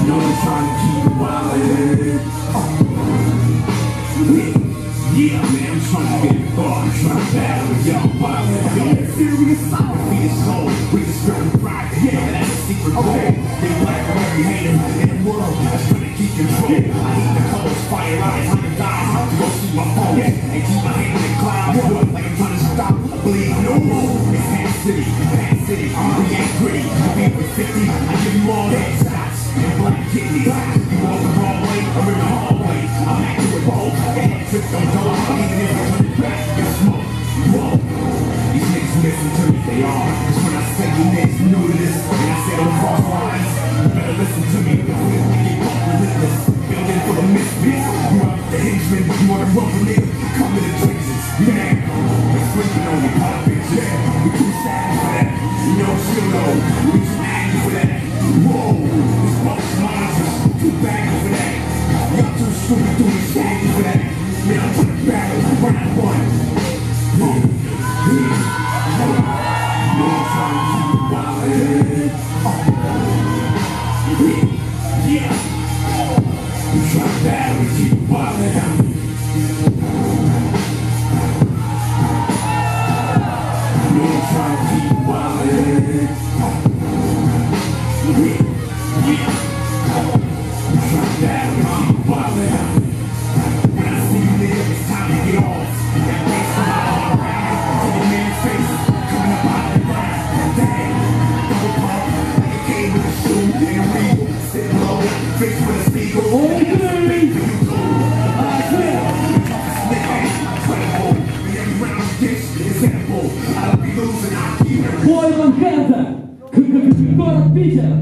know I'm trying to keep it wildin'. Yeah, man, I'm trying to get it far. I'm trying to battle with y'all wildin'. Yo, serious sound. Feet is cold. We just straight pride. Yeah, that's a secret code. They black on every hater in the world. That's trying to keep control. I hate the codes, fire eyes, 100 guys. Go see my phone. And keep my hand in the cloud. Like I'm trying to stop. I believe no more. It's Pan City. We ain't gritty. We for 50. I give you all headshots and black kidneys. You walk the wrong way, I'm in the hallway. I'm acting with both. And trick don't go. Even if I turn it back, it's smoke. Whoa. These niggas listen to me, they are. Cause when I say you niggas new to this, and I say don't cross lines, you better listen to me. Because we get caught relentless. Building for the misfits. You out the henchmen, you wanna run with niggas. Come to the traces. Man, we're sleeping on your pop bitches. We too savage for that. You know, still know. We too angry for that. Whoa, this box monsters. Too baggy for that. Y'all too stupid, too shaggy for that. Man, I'm trying to battle round one. Yeah, I'm trying to battle and keep it wildin'. I'm trying to keep it wildin'. Yeah, I'm trying to battle and keep it wildin'. When I see you niggas, it's time to get off. That face from my arm, to your man's face, coming up out of the ground. Dang, double pump, like a came with a shoe and a regal. Sitting low, face with a seagull. Oh, you do. I swear, the toughest nigga ain't incredible. And every round of this is simple. I'll be losing, I'll keep it. Boy Manhattan, город Питер.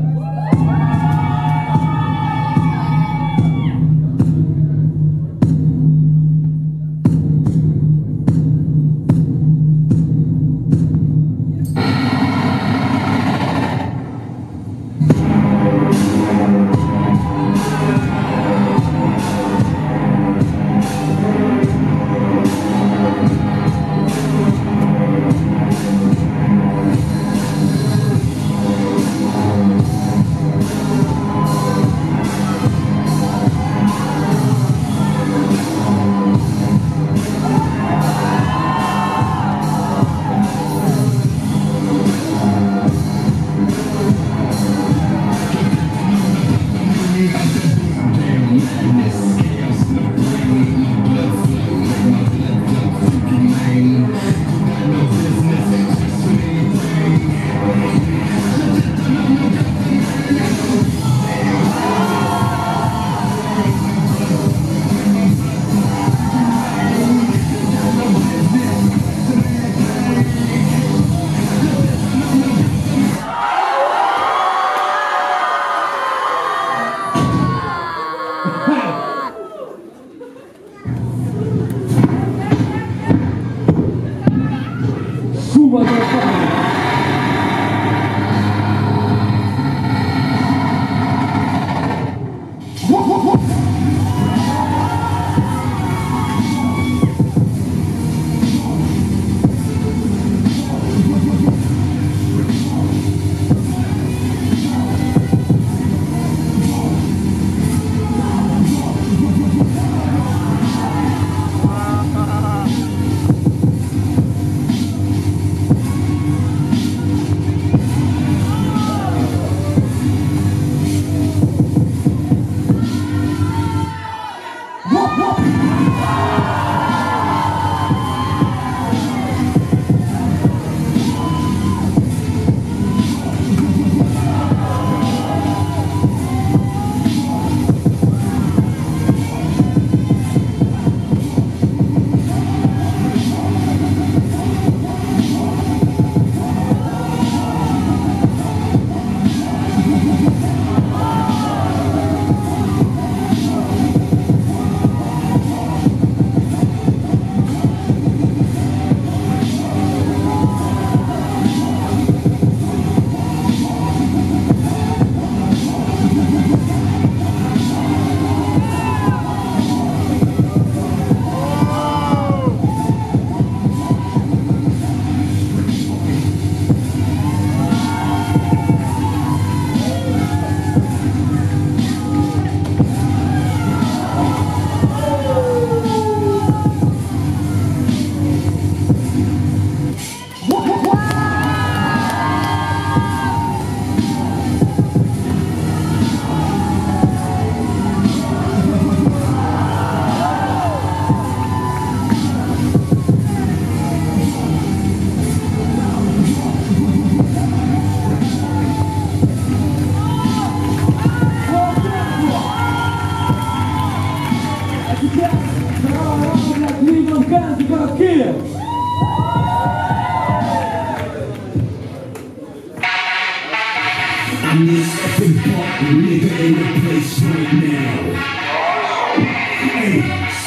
the place right now. Hey,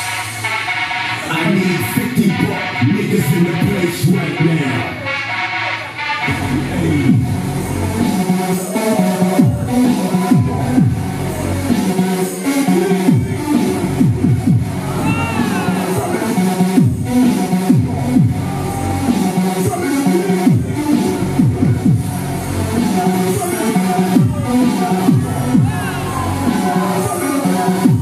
I need 50 buck niggas in the place right now. Hey.